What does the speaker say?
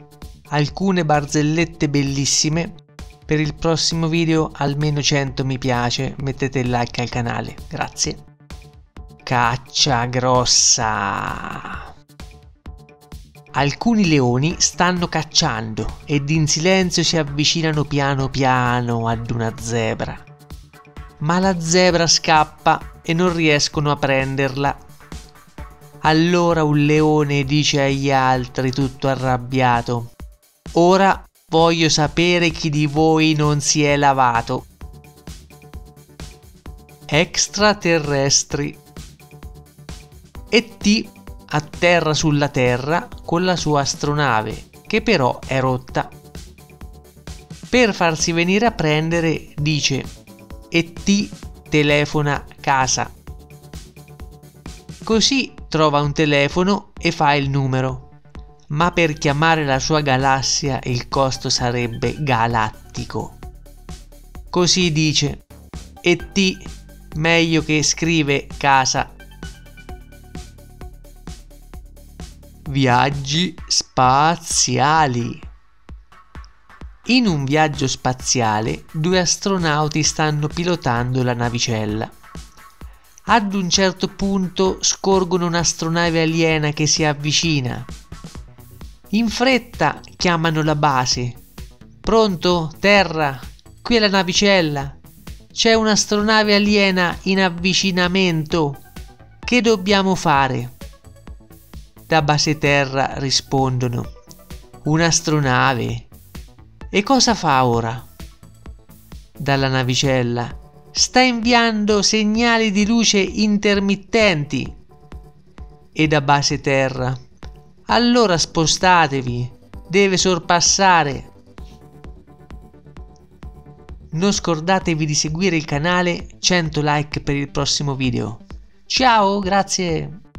alcune barzellette bellissime. Per il prossimo video almeno 100 mi piace, mettete il like al canale, grazie. Caccia grossa. Alcuni leoni stanno cacciando ed in silenzio si avvicinano piano piano ad una zebra. Ma la zebra scappa e non riescono a prenderla. Allora un leone dice agli altri tutto arrabbiato: ora voglio sapere chi di voi non si è lavato. Extraterrestri. E.T. atterra sulla Terra con la sua astronave, che però è rotta. Per farsi venire a prendere dice: E.T. telefona casa. Così trova un telefono e fa il numero, ma per chiamare la sua galassia il costo sarebbe galattico. Così dice: E.T. meglio che scrive casa. Viaggi spaziali. In un viaggio spaziale, due astronauti stanno pilotando la navicella. Ad un certo punto scorgono un'astronave aliena che si avvicina. In fretta chiamano la base. Pronto, Terra? Qui è la navicella. C'è un'astronave aliena in avvicinamento. Che dobbiamo fare? Da base Terra rispondono: un'astronave. E cosa fa ora? Dalla navicella: sta inviando segnali di luce intermittenti. E da base Terra: allora spostatevi, deve sorpassare. Non scordatevi di seguire il canale, 100 like per il prossimo video. Ciao, grazie!